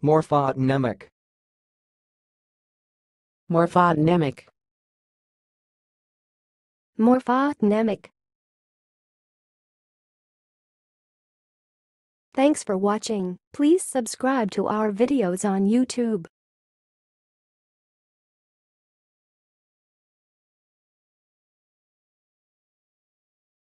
Morphotonemic. Morphotonemic. Morphotonemic. Thanks for watching. Please subscribe to our videos on YouTube.